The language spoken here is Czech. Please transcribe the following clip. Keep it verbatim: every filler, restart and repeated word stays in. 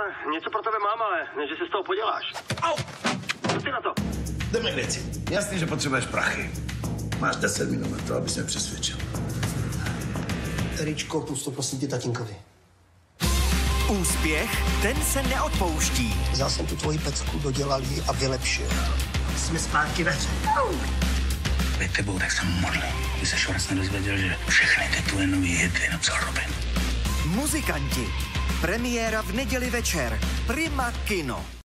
něco pro tebe mám, ale ne, že se z toho poděláš. Au! Co ty na to? Jdeme k věci. Jasný, že potřebuješ prachy. Máš deset minut na to, abys mě přesvědčil. Eričko, plus to prosím tě tatínkovi. Úspěch, ten se neodpouští. Vzal jsem tu tvoji pecku, dodělal ji a vylepšil. Jsme zpátky ve hře. Před tebou tak jsem modlil. Když se Šorac nedozvěděl, že všechny ty tvoje nový hity napsal Robin. Muzikanti. Premiéra v neděli večer. Prima Kino.